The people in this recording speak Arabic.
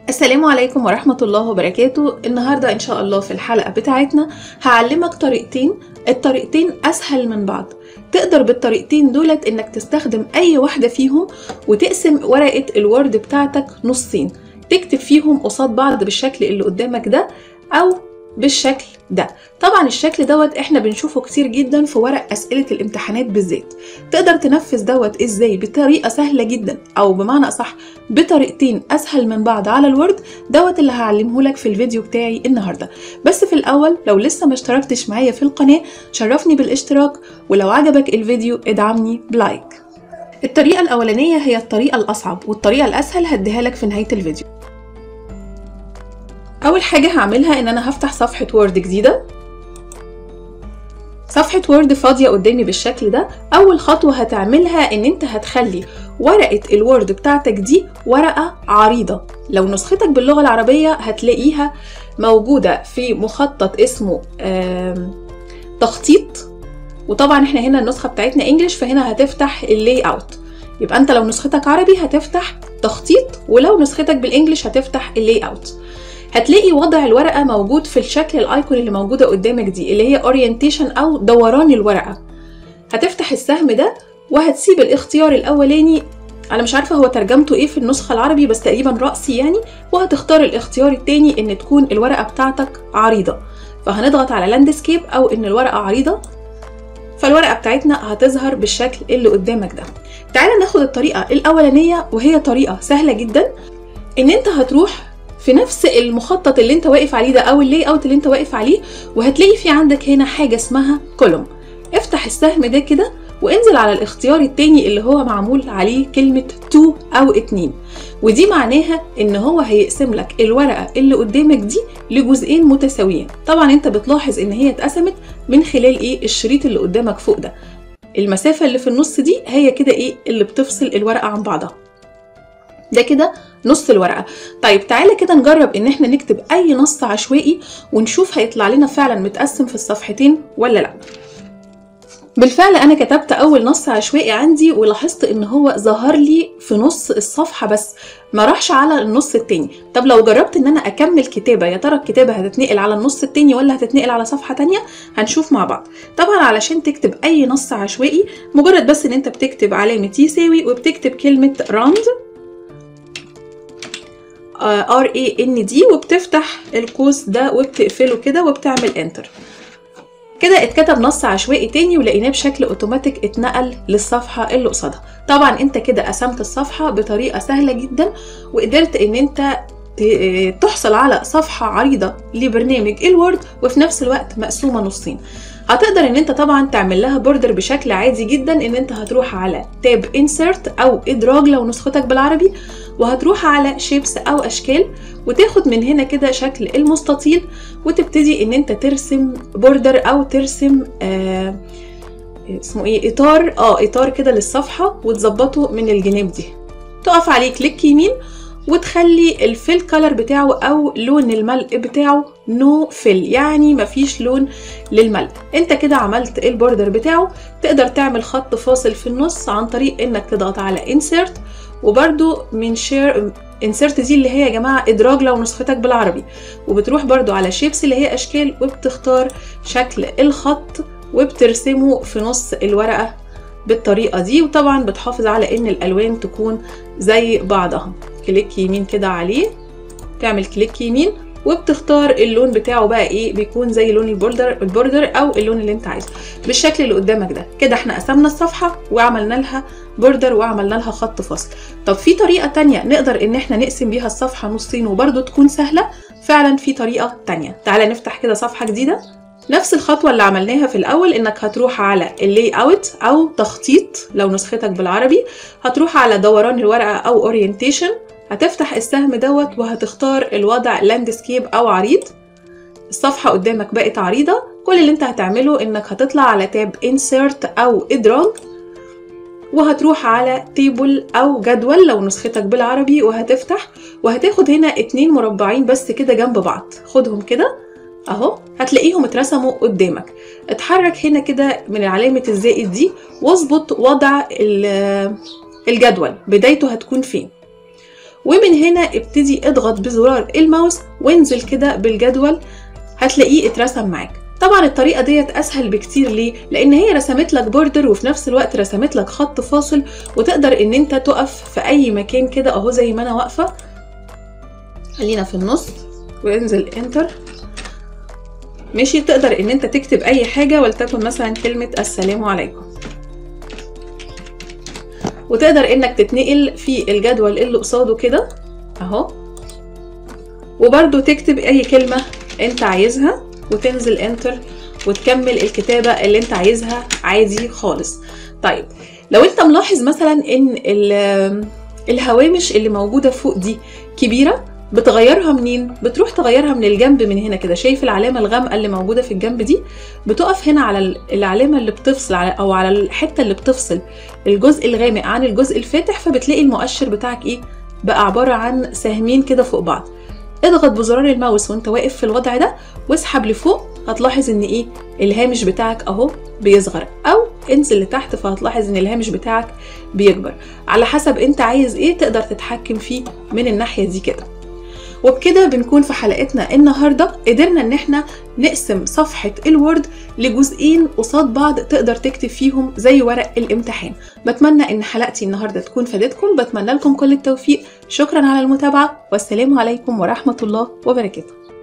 السلام عليكم ورحمة الله وبركاته. النهاردة إن شاء الله في الحلقة بتاعتنا هعلمك الطريقتين أسهل من بعض. تقدر بالطريقتين دولت إنك تستخدم أي واحدة فيهم وتقسم ورقة الوورد بتاعتك نصين، تكتب فيهم قصاد بعض بالشكل اللي قدامك ده أو بالشكل ده. طبعا الشكل دوت احنا بنشوفه كتير جدا في ورق أسئلة الامتحانات بالذات. تقدر تنفذ دوت ازاي بطريقة سهلة جدا، او بمعنى اصح بطريقتين اسهل من بعض على الوورد. دوت اللي هعلمه لك في الفيديو بتاعي النهاردة. بس في الاول لو لسه ما اشتركتش معايا في القناة شرفني بالاشتراك، ولو عجبك الفيديو ادعمني بلايك. الطريقة الاولانية هي الطريقة الاصعب، والطريقة الاسهل هديها لك في نهاية الفيديو. اول حاجة هعملها ان انا هفتح صفحة وورد جديدة، صفحة وورد فاضية قدامي بالشكل ده. اول خطوة هتعملها ان انت هتخلي ورقة الوورد بتاعتك دي ورقة عريضة. لو نسختك باللغة العربية هتلاقيها موجودة في مخطط اسمه تخطيط، وطبعا احنا هنا النسخة بتاعتنا انجليش فهنا هتفتح اللاي اوت. يبقى انت لو نسختك عربي هتفتح تخطيط، ولو نسختك بالانجليش هتفتح اللاي اوت. هتلاقي وضع الورقة موجود في الشكل الايكون اللي موجودة قدامك دي اللي هي اورينتيشن او دوران الورقة. هتفتح السهم ده وهتسيب الاختيار الاولاني، انا مش عارفة هو ترجمته ايه في النسخة العربي بس تقريبا رأسي يعني، وهتختار الاختيار التاني ان تكون الورقة بتاعتك عريضة. فهنضغط على لاندسكيب او ان الورقة عريضة، فالورقة بتاعتنا هتظهر بالشكل اللي قدامك ده. تعالى ناخد الطريقة الاولانية وهي طريقة سهلة جدا. ان انت هتروح في نفس المخطط اللي انت واقف عليه ده او اللاي اوت اللي انت واقف عليه، وهتلاقي في عندك هنا حاجة اسمها كولوم. افتح السهم ده كده وانزل على الاختيار التاني اللي هو معمول عليه كلمة 2 او 2، ودي معناها ان هو هيقسم لك الورقة اللي قدامك دي لجزئين متساويين. طبعا انت بتلاحظ ان هي اتقسمت من خلال ايه؟ الشريط اللي قدامك فوق ده. المسافة اللي في النص دي هي كده ايه اللي بتفصل الورقة عن بعضها. ده كده نص الورقة. طيب تعالى كده نجرب ان احنا نكتب اي نص عشوائي ونشوف هيطلع لنا فعلا متقسم في الصفحتين ولا لا. بالفعل انا كتبت اول نص عشوائي عندي ولاحظت ان هو ظهر لي في نص الصفحة بس ما راحش على النص التاني. طب لو جربت ان انا اكمل كتابة، يا ترى الكتابة هتتنقل على النص التاني ولا هتتنقل على صفحة تانية؟ هنشوف مع بعض. طبعا علشان تكتب اي نص عشوائي مجرد بس ان انت بتكتب علامة يساوي وبتكتب كلمة راند RAND وبتفتح القوس ده وبتقفله كده وبتعمل انتر. كده اتكتب نص عشوائي تاني ولقيناه بشكل اوتوماتيك اتنقل للصفحة اللي قصادها. طبعا انت كده قسمت الصفحة بطريقة سهلة جدا وقدرت ان انت تحصل على صفحة عريضة لبرنامج الوورد وفي نفس الوقت مقسومة نصين. هتقدر ان انت طبعا تعمل لها بوردر بشكل عادي جدا، ان انت هتروح على تاب انسرت او ادراج لو نسختك بالعربي، وهتروح على شيبس او اشكال وتاخد من هنا كده شكل المستطيل وتبتدي ان انت ترسم بوردر او ترسم اسمه ايه اطار كده للصفحة وتظبطه من الجناب دي. تقف عليه كليك يمين وتخلي الفيل كولر بتاعه او لون الملء بتاعه نو فيل، يعني مفيش لون للملء. انت كده عملت البوردر بتاعه. تقدر تعمل خط فاصل في النص عن طريق انك تضغط على انسرت، وبرده من شير انسرت دي اللي هي يا جماعه ادراج لو نسختك بالعربي، وبتروح برده على شيبس اللي هي اشكال وبتختار شكل الخط وبترسمه في نص الورقه بالطريقه دي. وطبعا بتحافظ على ان الالوان تكون زي بعضها. كليك يمين كده عليه، تعمل كليك يمين وبتختار اللون بتاعه بقى ايه، بيكون زي لون البوردر او اللون اللي انت عايزه بالشكل اللي قدامك ده. كده احنا قسمنا الصفحة وعملنا لها بوردر وعملنا لها خط فاصل. طب في طريقة تانية نقدر ان احنا نقسم بيها الصفحة نصين وبرده تكون سهلة؟ فعلا في طريقة تانية. تعالى نفتح كده صفحة جديدة. نفس الخطوة اللي عملناها في الأول، إنك هتروح على اللاي اوت أو تخطيط لو نسختك بالعربي، هتروح على دوران الورقة أو اورينتيشن، هتفتح السهم دوت وهتختار الوضع لاندسكيب أو عريض. الصفحة قدامك بقت عريضة. كل اللي انت هتعمله إنك هتطلع على تاب انسرت أو إدراج وهتروح على تيبل أو جدول لو نسختك بالعربي، وهتفتح وهتاخد هنا 2 مربعين بس كده جنب بعض. خدهم كده اهو، هتلاقيهم اترسموا قدامك. اتحرك هنا كده من علامة الزائد دي واظبط وضع الجدول بدايته هتكون فين. ومن هنا ابتدي اضغط بزرار الماوس وانزل كده بالجدول، هتلاقيه اترسم معاك. طبعا الطريقة ديت اسهل بكتير. ليه؟ لان هي رسمت لك بوردر وفي نفس الوقت رسمت لك خط فاصل، وتقدر ان انت تقف في اي مكان كده اهو زي ما انا واقفة. خلينا في النص وانزل انتر. ماشي، تقدر ان انت تكتب اي حاجة، ولتكن مثلا كلمة السلام عليكم، وتقدر انك تتنقل في الجدول اللي قصاده كده اهو، وبرده تكتب اي كلمة انت عايزها وتنزل انتر وتكمل الكتابة اللي انت عايزها عادي خالص. طيب لو انت ملاحظ مثلا ان الهوامش اللي موجودة فوق دي كبيرة، بتغيرها منين؟ بتروح تغيرها من الجنب من هنا كده. شايف العلامة الغامقة اللي موجودة في الجنب دي؟ بتقف هنا على العلامة اللي بتفصل او على الحتة اللي بتفصل الجزء الغامق عن الجزء الفاتح، فبتلاقي المؤشر بتاعك ايه؟ بقى عبارة عن سهمين كده فوق بعض. اضغط بزرار الماوس وانت واقف في الوضع ده واسحب لفوق، هتلاحظ ان ايه؟ الهامش بتاعك اهو بيصغر، او انزل لتحت فهتلاحظ ان الهامش بتاعك بيكبر. على حسب انت عايز ايه تقدر تتحكم فيه من الناحية دي كده. وبكده بنكون في حلقتنا النهاردة قدرنا ان احنا نقسم صفحة الوورد لجزئين قصاد بعض تقدر تكتب فيهم زي ورق الامتحان. بتمنى ان حلقتي النهاردة تكون فادتكم، بتمنى لكم كل التوفيق. شكرا على المتابعة، والسلام عليكم ورحمة الله وبركاته.